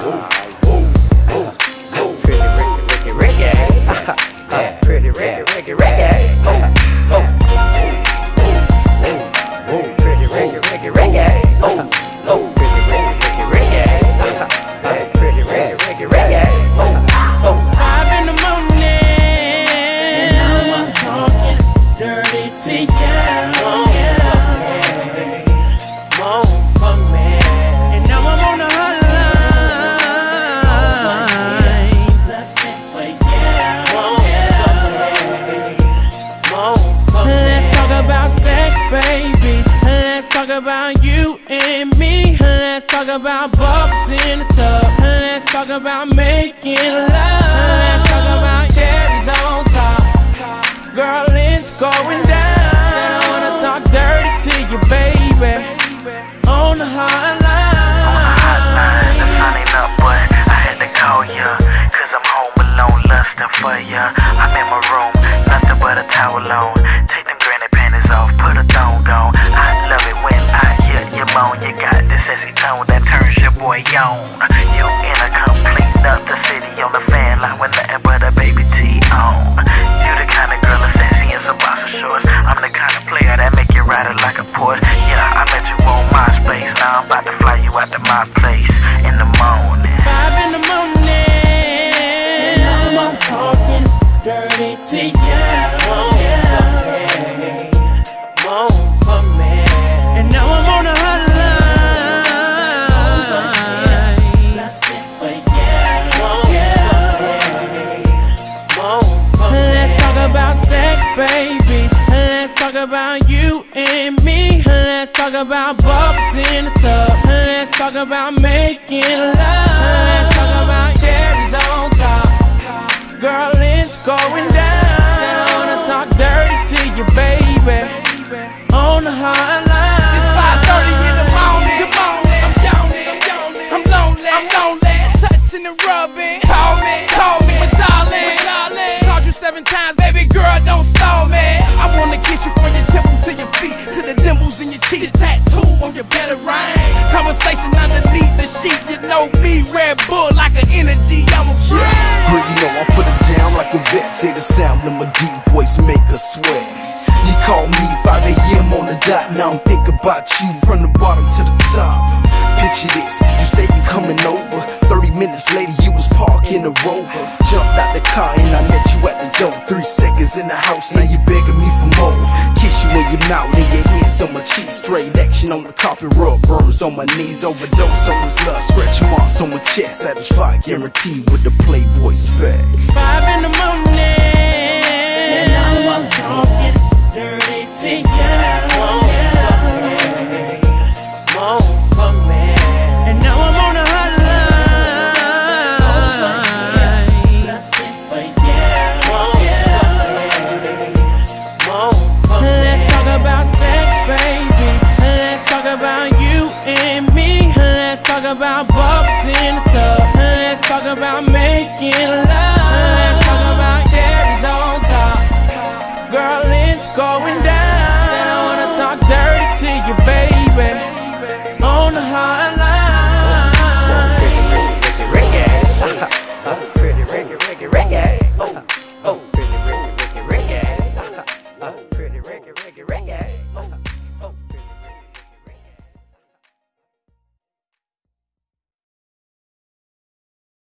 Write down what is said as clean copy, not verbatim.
So pretty Ricky reggae. Pretty Ricky reggae. Pretty Ricky reggae. Pretty Ricky reggae. Pretty Ricky reggae. 5 in the morning, and I'm talking dirty to you. Baby, let's talk about you and me. Let's talk about bubbles in the tub. Let's talk about making love. Let's talk about cherries on top. Girl, it's going down. Said I wanna talk dirty to you, baby. On the hotline. The sun ain't up, but I had to call ya, 'cause I'm home alone, lusting for ya. I'm in my room, nothing but a towel on. Take them granny panties off, put a thong on. I love it when I hear you moan. You got this sexy tone that turns your boy on. You in a complete other city on the fan line with nothing but a baby T on. You the kind of girl that's sexy in some boxer shorts. I'm the kind of player that make you ride it like a Porsche. Yeah, I met you on MySpace. Now I'm about to fly you out to my place in the morning. 5 in the morning, and I'm talking dirty to you. And now I'm on the hotline. Let's talk about sex, baby. Let's talk about you and me. Let's talk about bubbles in the tub. Let's talk about making love. Let's talk about cherries on top. Girl, it's going down. Said I wanna talk dirty to you, baby. On the hotline. It's 5:30 in the morning. Good morning. I'm lonely. Touching and rubbing. Call me, my darling. Called you 7 times, baby girl, don't stall me. I wanna kiss you from your temple to your feet, to the dimples in your cheek, the tattoo on your better rain. Conversation underneath the sheet, you know me, Red Bull like an energy, I'm a friend. Girl, you know I put it down like a vet. Say the sound of my deep voice make her sweat. You call me 5 AM on the dot. Now I'm thinking about you from the bottom to the top. Picture this, you say you coming over. 30 minutes later you was parking a Rover. Jumped out the car and I met you at the door. 3 seconds in the house, now you begging me for more. Kiss you in your mouth and your hands on my cheek. Straight action on the carpet, rub burns on my knees. Overdose on this love, scratch marks on my chest. Satisfied, guaranteed with the Playboy spec. 5 in the morning, and now I'm talking dirty to you. And now I'm on the hotline. Let's talk about sex, baby. Let's talk about you and me. Let's talk about bubbles in the tub. Let's talk about making love.